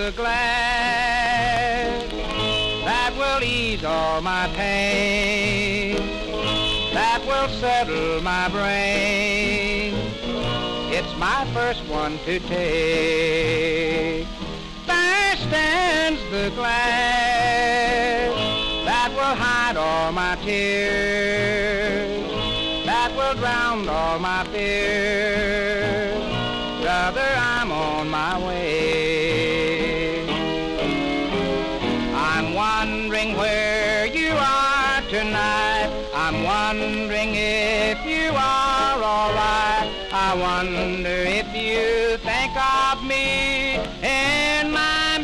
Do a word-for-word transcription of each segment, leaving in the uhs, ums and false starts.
the glass that will ease all my pain, that will settle my brain. It's my first one to take. There stands the glass that will hide all my tears, that will drown all my fears. Brother, I'm on my way. I'm wondering where you are tonight. I'm wondering if you are all right. I wonder if you think of me in my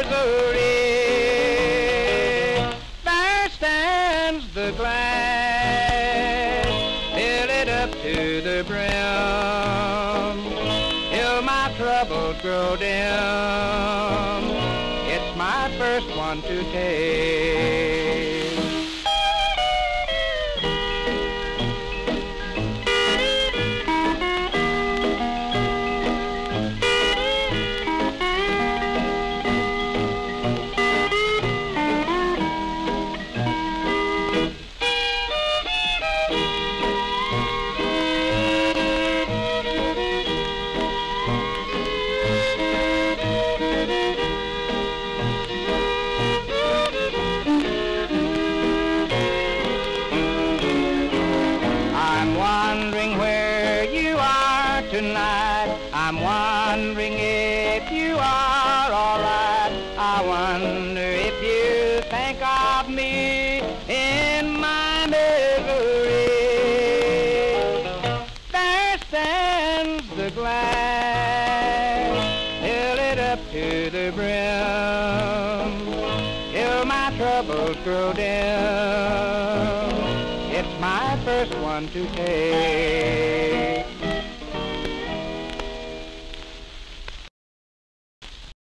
misery. There stands the glass, fill it up to the brim, till my troubles grow dim. It's my first one to take. Wondering where you are tonight. I'm wondering if you are all right. I wonder if you think of me in my misery. There stands the glass, fill it up to the brim, till my troubles grow dim. It's my first one to take.